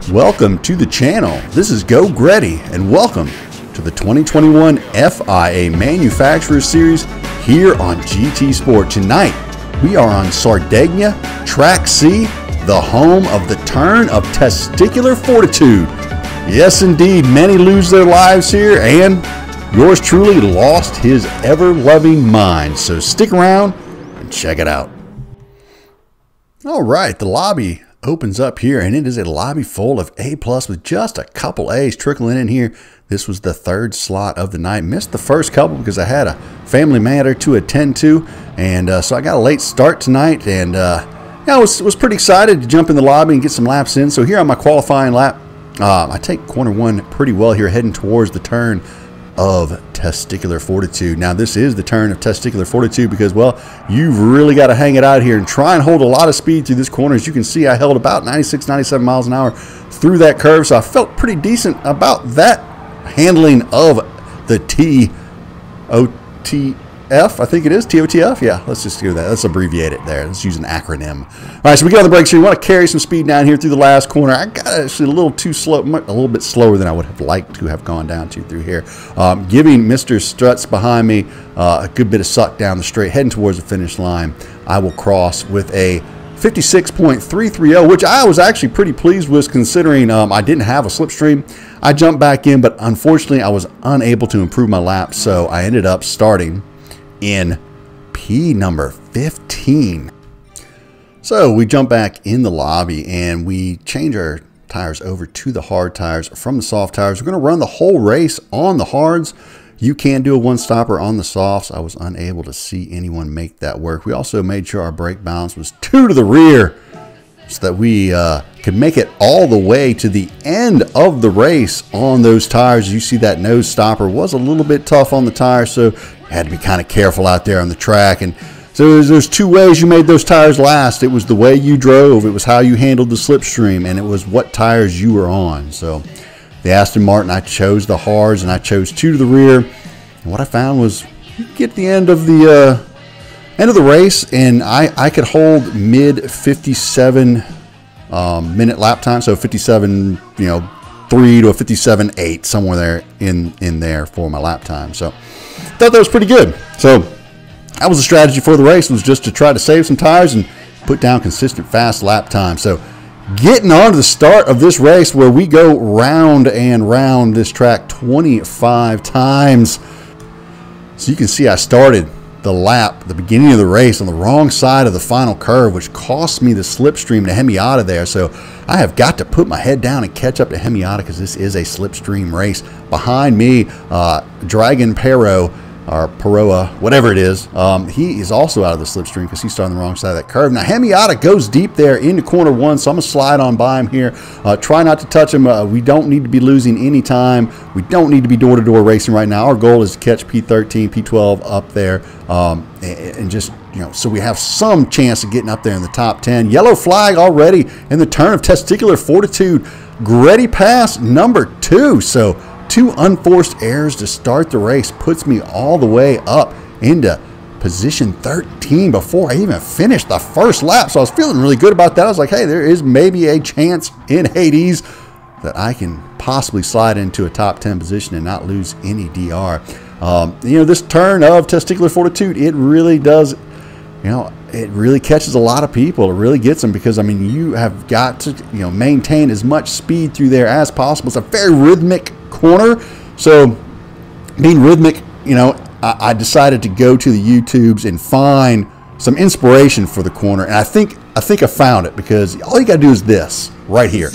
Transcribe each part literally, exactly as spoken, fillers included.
Welcome to the channel. This is Geauxgreddy, and welcome to the twenty twenty-one F I A Manufacturer Series here on G T Sport. Tonight, we are on Sardinia, Track C, the home of the turn of testicular fortitude. Yes, indeed, many lose their lives here, and yours truly lost his ever-loving mind. So stick around and check it out. All right, the lobby opens up here, and it is a lobby full of A plus with just a couple A's trickling in here. This was the third slot of the night. Missed the first couple because I had a family matter to attend to, and uh, so I got a late start tonight, and uh, yeah, I was, was pretty excited to jump in the lobby and get some laps in. So here on my qualifying lap, uh, I take corner one pretty well here, heading towards the turn of testicular fortitude. Now this is the turn of testicular fortitude because, well, you've really got to hang it out here and try and hold a lot of speed through this corner. As you can see, I held about ninety-six, ninety-seven miles an hour through that curve, so I felt pretty decent about that handling of the T O T F, I think it is, T O T F. Yeah, let's just do that. Let's abbreviate it there. Let's use an acronym. All right, so we get on the brakes here. We want to carry some speed down here through the last corner. I got actually a little too slow, a little bit slower than I would have liked to have gone down to through here. Um, giving Mister Struts behind me uh, a good bit of suck down the straight, heading towards the finish line. I will cross with a fifty-six point three three zero, which I was actually pretty pleased with considering um, I didn't have a slipstream. I jumped back in, but unfortunately I was unable to improve my lap, so I ended up starting in P number fifteen. So we jump back in the lobby and we change our tires over to the hard tires from the soft tires. We're going to run the whole race on the hards. You can do a one stopper on the softs. I was unable to see anyone make that work. We also made sure our brake balance was two to the rear so that we uh, could make it all the way to the end of the race on those tires. You see that nose stopper was a little bit tough on the tires, so had to be kind of careful out there on the track. And so there's, there's two ways you made those tires last. It was the way you drove, it was how you handled the slipstream, and it was what tires you were on. So the Aston Martin, I chose the hards, and I chose two to the rear. And what I found was you get the end of the uh, end of the race, and I, I could hold mid fifty-seven um, minute lap time, so fifty-seven, you know, three to a fifty-seven eight, somewhere there in in there for my lap time. So thought that was pretty good. So that was the strategy for the race, was just to try to save some tires and put down consistent fast lap time. So getting on to the start of this race, where we go round and round this track twenty-five times. So you can see I started the lap, the beginning of the race, on the wrong side of the final curve, which cost me the slipstream to Hemiata there. So I have got to put my head down and catch up to Hemiata because this is a slipstream race. Behind me, uh, Dragon Pero, or Paroa, whatever it is, um, he is also out of the slipstream because he started on the wrong side of that curve. Now Hemiata goes deep there into corner one, so I'm going to slide on by him here. Uh, try not to touch him. Uh, we don't need to be losing any time. We don't need to be door-to-door racing right now. Our goal is to catch P thirteen, P twelve up there, um, and, and just, you know, so we have some chance of getting up there in the top ten. Yellow flag already in the turn of testicular fortitude. Greddy pass number two. So two unforced errors to start the race puts me all the way up into position thirteen before I even finished the first lap. So I was feeling really good about that. I was like, hey, there is maybe a chance in Hades that I can possibly slide into a top ten position and not lose any D R. Um, you know, this turn of testicular fortitude, it really does, you know, it really catches a lot of people. It really gets them because, I mean, you have got to, you know, maintain as much speed through there as possible. It's a very rhythmic corner. So being rhythmic, you know, I, I decided to go to the YouTubes and find some inspiration for the corner. And I think, I think I found it, because all you got to do is this right here.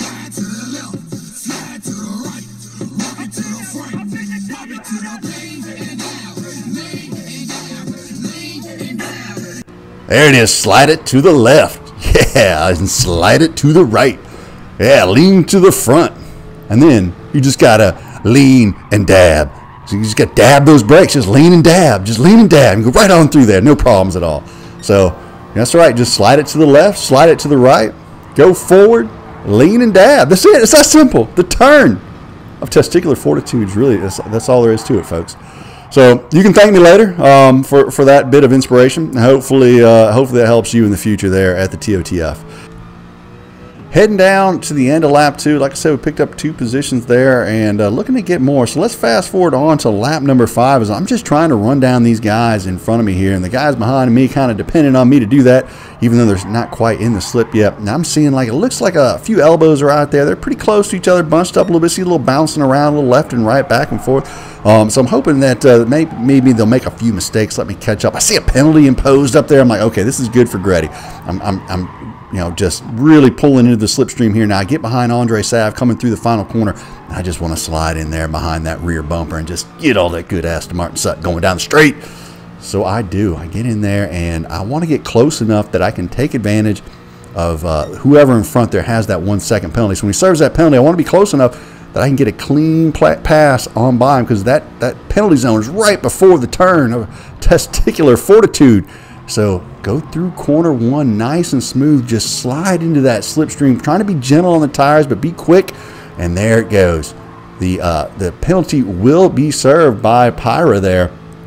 There it is. Slide it to the left. Yeah, and slide it to the right. Yeah, lean to the front. And then you just got to lean and dab. So you just got to dab those brakes. Just lean and dab. Just lean and dab. You go right on through there. No problems at all. So that's right. Just slide it to the left. Slide it to the right. Go forward. Lean and dab. That's it. It's that simple. The turn of testicular fortitude is really, that's, that's all there is to it, folks. So you can thank me later um, for, for that bit of inspiration. Hopefully, uh, hopefully that helps you in the future there at the T O T F. heading down to the end of lap two. Like I said, we picked up two positions there and uh, looking to get more. So let's fast forward on to lap number five as I'm just trying to run down these guys in front of me here. And the guys behind me kind of depending on me to do that, even though they're not quite in the slip yet. And I'm seeing like, it looks like a few elbows are out there. They're pretty close to each other, bunched up a little bit. See a little bouncing around, a little left and right, back and forth. Um, so I'm hoping that uh, maybe, maybe they'll make a few mistakes, let me catch up. I see a penalty imposed up there. I'm like, okay, this is good for Greddy. I'm, I'm, I'm you know, just really pulling into the slipstream here. Now I get behind Andre Sav coming through the final corner. I just want to slide in there behind that rear bumper and just get all that good Aston Martin Sut going down the straight. So I do. I get in there and I want to get close enough that I can take advantage of uh, whoever in front there has that one second penalty. So when he serves that penalty, I want to be close enough that I can get a clean pass on by him, because that, that penalty zone is right before the turn of testicular fortitude. So go through corner one nice and smooth. Just slide into that slipstream, trying to be gentle on the tires, but be quick. And there it goes. The, uh, the penalty will be served by Pyra there.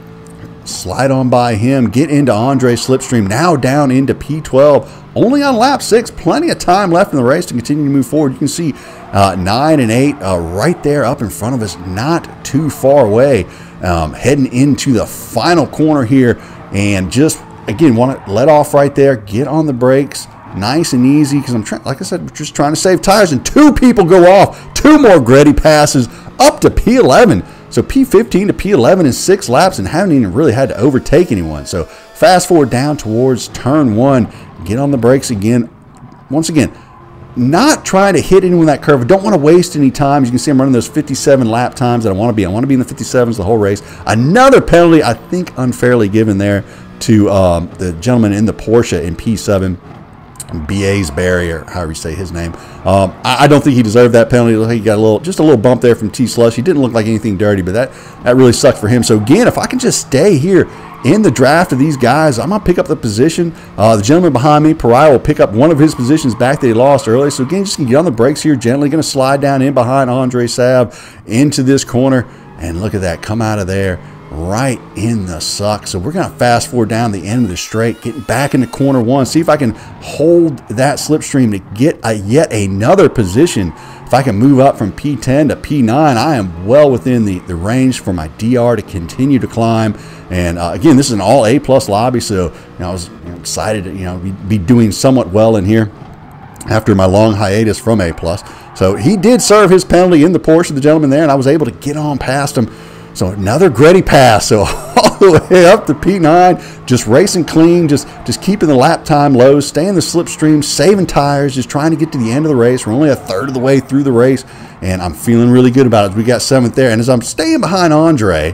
Slide on by him, get into Andre's slipstream, now down into P twelve. Only on lap six, plenty of time left in the race to continue to move forward. You can see uh, nine and eight uh, right there up in front of us, not too far away. Um, heading into the final corner here, and just, again, want to let off right there, get on the brakes, nice and easy, because I'm trying, like I said, we're just trying to save tires, and two people go off, two more Greddy passes up to P eleven. So P fifteen to P eleven in six laps and haven't even really had to overtake anyone. So fast forward down towards turn one, get on the brakes again. Once again, not trying to hit anyone in that curve. I don't want to waste any time. As you can see, I'm running those fifty-seven lap times that I want to be. I want to be in the fifty-sevens the whole race. Another penalty, I think, unfairly given there to um, the gentleman in the Porsche in P seven. B A's Barry, or however you say his name. Um, I, I don't think he deserved that penalty. It looked like he got a little, just a little bump there from T Slush. He didn't look like anything dirty, but that, that really sucked for him. So again, if I can just stay here in the draft of these guys, I'm going to pick up the position. Uh, the gentleman behind me, Pariah, will pick up one of his positions back that he lost earlier. So again, just going to get on the brakes here, gently going to slide down in behind Andre Sav into this corner. And look at that, come out of there right in the suck. So we're going to fast forward down the end of the straight, getting back into corner one, see if I can hold that slipstream to get a yet another position. If I can move up from P ten to P nine, I am well within the, the range for my D R to continue to climb. And uh, again, this is an all A plus lobby, so you know, I was you know, excited to you know be, be doing somewhat well in here after my long hiatus from A plus. So he did serve his penalty in the Porsche, the gentleman there, and I was able to get on past him. So another Greddy pass, so all the way up to P nine, just racing clean, just, just keeping the lap time low, staying the slipstream, saving tires, just trying to get to the end of the race. We're only a third of the way through the race, and I'm feeling really good about it. We got seventh there, and as I'm staying behind Andre,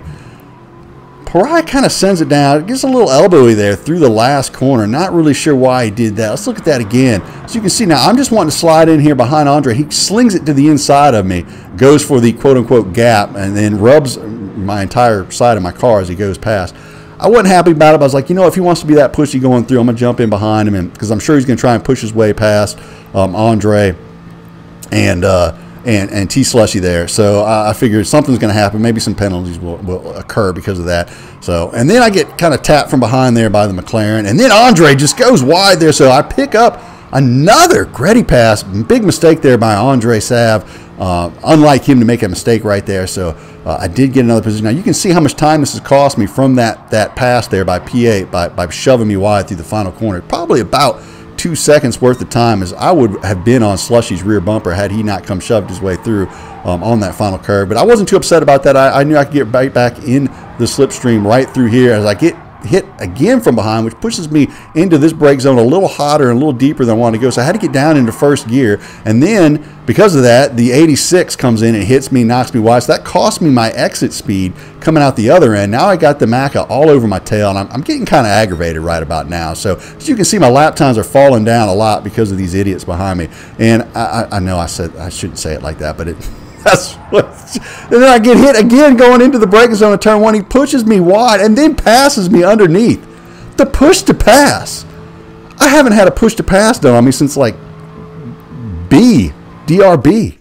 Pariah kind of sends it down, gets a little elbowy there through the last corner. Not really sure why he did that. Let's look at that again. So you can see now, I'm just wanting to slide in here behind Andre. He slings it to the inside of me, goes for the quote-unquote gap, and then rubs my entire side of my car as he goes past. I wasn't happy about it, but I was like, you know, if he wants to be that pushy going through, I'm going to jump in behind him, because I'm sure he's going to try and push his way past um, Andre and uh, and, and T Slushy there. So uh, I figured something's going to happen. Maybe some penalties will, will occur because of that. So, and then I get kind of tapped from behind there by the McLaren, and then Andre just goes wide there. So I pick up another Greddy pass. Big mistake there by Andre Sav. Uh, unlike him to make a mistake right there. So uh, I did get another position. Now you can see how much time this has cost me from that that pass there by P eight, by, by shoving me wide through the final corner. Probably about two seconds worth of time, as I would have been on Slushy's rear bumper had he not come shoved his way through um, on that final curve. But I wasn't too upset about that. I, I knew I could get right back in the slipstream right through here as I get hit again from behind, which pushes me into this brake zone a little hotter and a little deeper than I wanted to go. So I had to get down into first gear, and then because of that, the eighty-six comes in and hits me, knocks me wide. So that cost me my exit speed coming out the other end. Now I got the Maca all over my tail, and I'm, I'm getting kind of aggravated right about now. So as you can see, my lap times are falling down a lot because of these idiots behind me. And I, I, I know I said I shouldn't say it like that, but it that's what. And then I get hit again going into the braking zone of turn one. He pushes me wide and then passes me underneath. The push to pass. I haven't had a push to pass done on me since like B, D R B.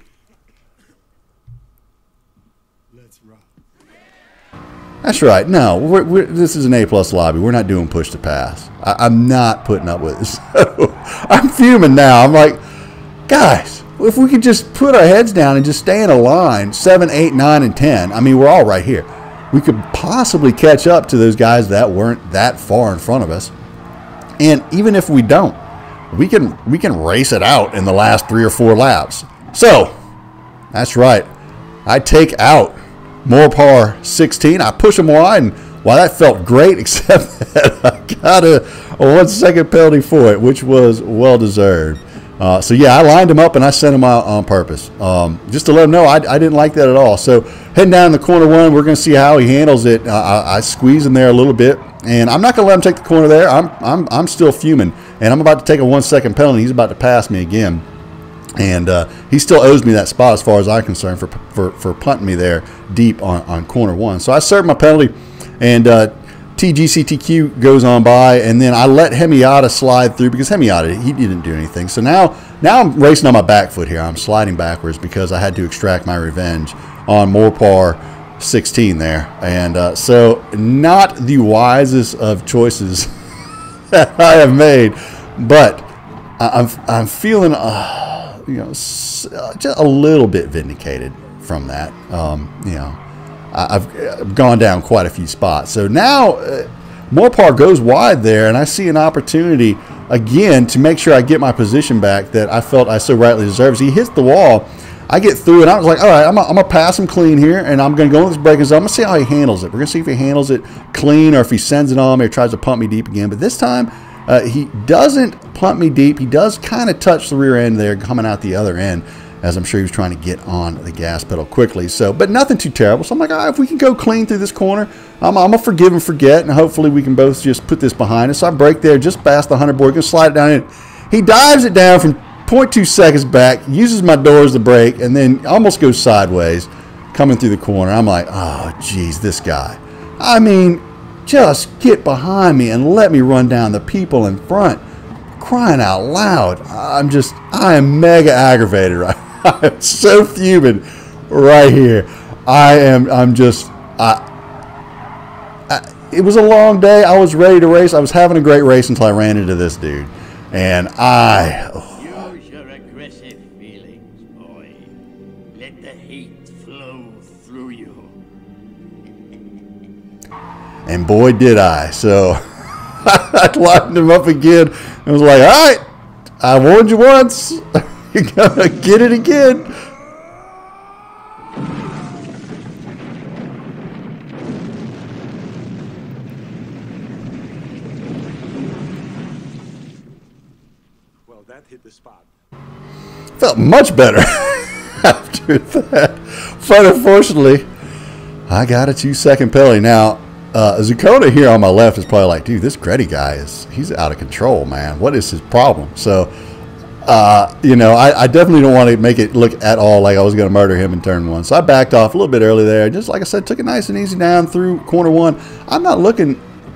Let's rock. That's right. No, we're, we're, this is an A plus lobby. We're not doing push to pass. I, I'm not putting up with this. So I'm fuming now. I'm like, guys, if we could just put our heads down and just stay in a line, seven, eight, nine, and ten. I mean, we're all right here. We could possibly catch up to those guys that weren't that far in front of us. And even if we don't, we can we can race it out in the last three or four laps. So, that's right. I take out Morpar sixteen. I push him wide, and while that felt great, except that I got a, a one second penalty for it, which was well deserved. Uh, so yeah, I lined him up and I sent him out on purpose, um, just to let him know I, I didn't like that at all. So heading down the corner one, we're going to see how he handles it. Uh, I, I squeeze him there a little bit, and I'm not going to let him take the corner there. I'm I'm I'm still fuming, and I'm about to take a one second penalty. He's about to pass me again, and uh, he still owes me that spot as far as I'm concerned for for for punting me there deep on on corner one. So I served my penalty, and uh, T G C T Q goes on by, and then I let Hemiata slide through because Hemiata, he didn't do anything. So now, now I'm racing on my back foot here. I'm sliding backwards because I had to extract my revenge on Morpar sixteen there. And uh, so not the wisest of choices that I have made, but I'm, I'm feeling, uh, you know, just a little bit vindicated from that, um, you know. I've gone down quite a few spots. So now uh, Morpar goes wide there, and I see an opportunity again to make sure I get my position back that I felt I so rightly deserved. He hits the wall. I get through, and I was like, all right, I'm going to pass him clean here, and I'm going to go with this braking zone. I'm going to see how he handles it. We're going to see if he handles it clean or if he sends it on me or tries to pump me deep again. But this time, uh, he doesn't pump me deep. He does kind of touch the rear end there coming out the other end, as I'm sure he was trying to get on the gas pedal quickly. So, but nothing too terrible. So I'm like, all right, if we can go clean through this corner, I'm, I'm going to forgive and forget, and hopefully we can both just put this behind us. So I brake there just past the one hundred board, going to slide it down in. He dives it down from zero point two seconds back, uses my doors to brake, and then almost goes sideways coming through the corner. I'm like, oh, geez, this guy. I mean, just get behind me and let me run down the people in front. Crying out loud. I'm just, I am mega aggravated right now. I'm so fuming right here. I am, I'm just, I, I, it was a long day. I was ready to race. I was having a great race until I ran into this dude. And I... Oh. Use your aggressive feelings, boy. Let the hate flow through you. And boy, did I. So I lined him up again and was like, all right, I warned you once. You're going to get it again. Well, that hit the spot. Felt much better after that. But unfortunately, I got a two-second penalty. Now, uh, Zucona here on my left is probably like, dude, this Greddy guy, is he's out of control, man. What is his problem? So... Uh, you know, I, I definitely don't want to make it look at all like I was going to murder him in turn one. So I backed off a little bit early there. Just like I said, took it nice and easy down through corner one. I'm not looking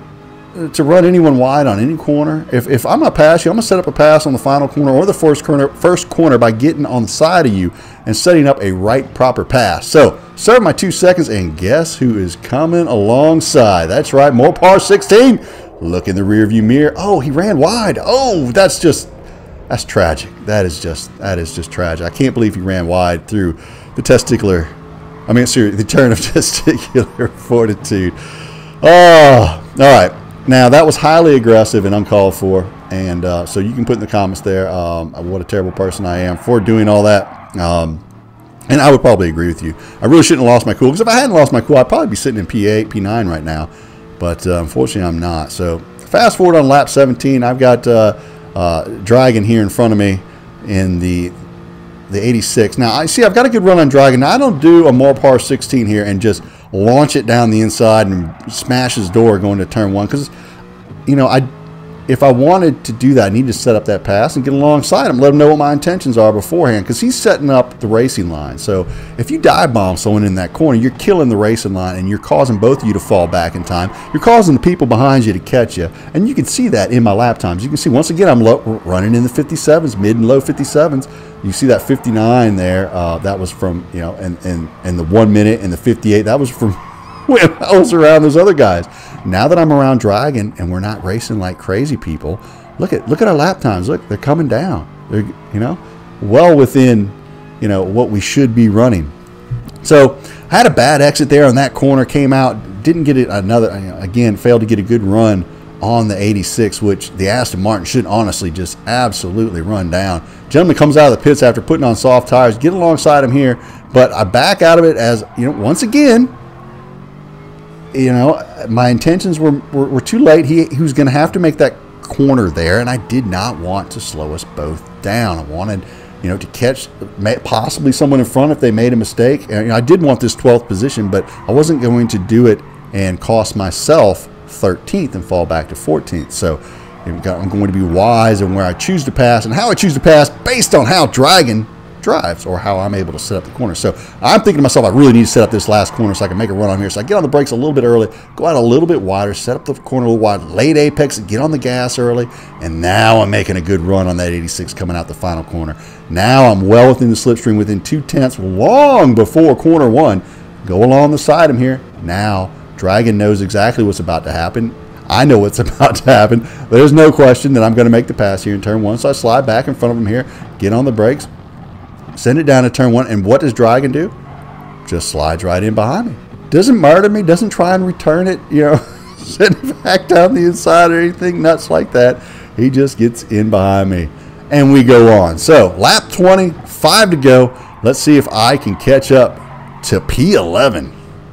to run anyone wide on any corner. If, if I'm going to pass you, I'm going to set up a pass on the final corner or the first corner, first corner by getting on the side of you and setting up a right proper pass. So serve my two seconds, and guess who is coming alongside? That's right, Morpar sixteen. Look in the rearview mirror. Oh, he ran wide. Oh, that's just... That's tragic. That is just that is just tragic. I can't believe he ran wide through the testicular, I mean, seriously, the turn of testicular fortitude. Oh, all right. Now, that was highly aggressive and uncalled for, and uh, so you can put in the comments there um, what a terrible person I am for doing all that. Um, and I would probably agree with you. I really shouldn't have lost my cool, because if I hadn't lost my cool, I'd probably be sitting in P eight, P nine right now. But uh, unfortunately, I'm not. So fast forward on lap seventeen, I've got... Uh, Uh, Dragon here in front of me in the the eighty-six. Now, I see I've got a good run on Dragon. Now, I don't do a Morpar sixteen here and just launch it down the inside and smash his door going to turn one, because, you know, I if I wanted to do that, I need to set up that pass and get alongside him, let him know what my intentions are beforehand, because he's setting up the racing line. So if you dive bomb someone in that corner, you're killing the racing line, and you're causing both of you to fall back in time. You're causing the people behind you to catch you, and you can see that in my lap times. You can see, once again, I'm low, running in the fifty-sevens, mid and low fifty-sevens. You see that fifty-nine there. Uh, that was from, you know, and, and, and the one minute and the fifty-eight, that was from when I was around those other guys. Now that I'm around Dragon and we're not racing like crazy people, look at look at our lap times. Look, they're coming down. They're, you know, well within, you know, what we should be running. So I had a bad exit there on that corner, came out, didn't get it another, again, failed to get a good run on the eighty-six, which the Aston Martin should honestly just absolutely run down. Gentleman comes out of the pits after putting on soft tires, get alongside him here, but I back out of it as, you know, once again, you know, my intentions were, were, were too late. He, he was going to have to make that corner there, and I did not want to slow us both down. I wanted, you know, to catch possibly someone in front if they made a mistake. And, you know, I did want this twelfth position, but I wasn't going to do it and cost myself thirteenth and fall back to fourteenth. So I'm going to be wise in where I choose to pass and how I choose to pass based on how Dragon drives or how I'm able to set up the corner. So I'm thinking to myself, I really need to set up this last corner so I can make a run on here. So I get on the brakes a little bit early, go out a little bit wider, set up the corner a little wide, late apex, get on the gas early, and now I'm making a good run on that eighty-six coming out the final corner. Now I'm well within the slipstream, within two tenths, long before corner one. Go along the side of him here. Now Dragon knows exactly what's about to happen. I know what's about to happen. There's no question that I'm going to make the pass here in turn one. So I slide back in front of him here, get on the brakes, send it down to turn one. And what does Dragon do? Just slides right in behind me. Doesn't murder me, doesn't try and return it, you know, send it back down the inside or anything nuts like that. He just gets in behind me. And we go on. So lap twenty, five to go. Let's see if I can catch up to P eleven.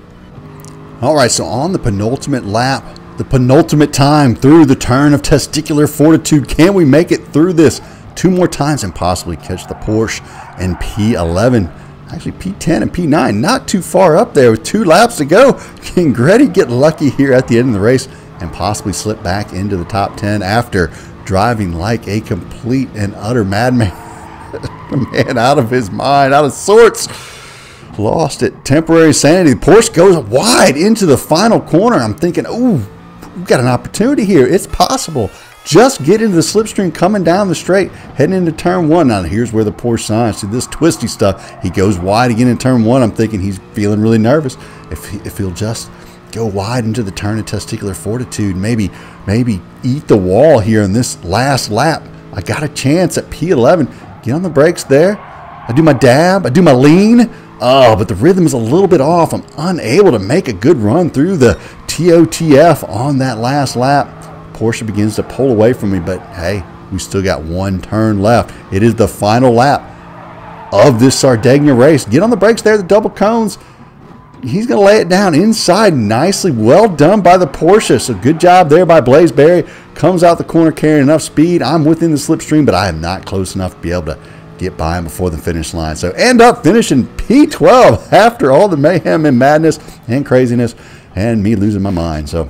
All right, so on the penultimate lap, the penultimate time through the turn of testicular fortitude, can we make it through this two more times and possibly catch the Porsche and P eleven? Actually, P ten and P nine, not too far up there with two laps to go. Can Geauxgreddy get lucky here at the end of the race and possibly slip back into the top ten after driving like a complete and utter madman? Man, out of his mind, out of sorts. Lost it. Temporary sanity. The Porsche goes wide into the final corner. I'm thinking, ooh, we've got an opportunity here. It's possible. Just get into the slipstream coming down the straight, heading into turn one. Now, here's where the Porsche signs. See this twisty stuff. He goes wide again in turn one. I'm thinking he's feeling really nervous. If, he, if he'll just go wide into the turn of testicular fortitude, maybe, maybe eat the wall here in this last lap. I got a chance at P eleven. Get on the brakes there. I do my dab. I do my lean. Oh, but the rhythm is a little bit off. I'm unable to make a good run through the T O T F on that last lap. Porsche begins to pull away from me, but hey, we still got one turn left. It is the final lap of this Sardinia race. Get on the brakes there, the double cones. He's going to lay it down inside nicely. Well done by the Porsche. So good job there by Blaze Berry. Comes out the corner carrying enough speed. I'm within the slipstream, but I am not close enough to be able to get by him before the finish line. So end up finishing P twelve after all the mayhem and madness and craziness and me losing my mind. So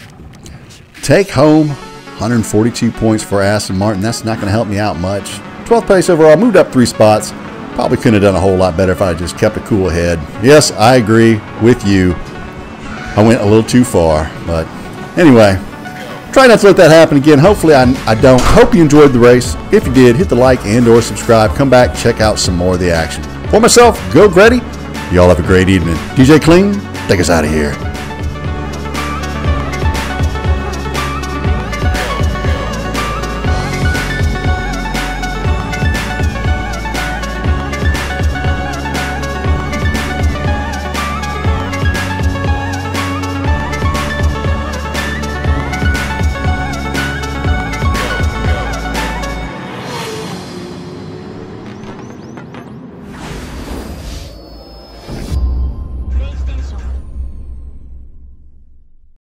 take home one hundred forty-two points for Aston Martin. That's not going to help me out much. twelfth place overall, moved up three spots. Probably couldn't have done a whole lot better if I just kept a cool head. Yes, I agree with you. I went a little too far, but anyway, try not to let that happen again. Hopefully I, I don't. Hope you enjoyed the race. If you did, hit the like and or subscribe. Come back, check out some more of the action. For myself, Geauxgreddy, y'all have a great evening. D J Clean, take us out of here.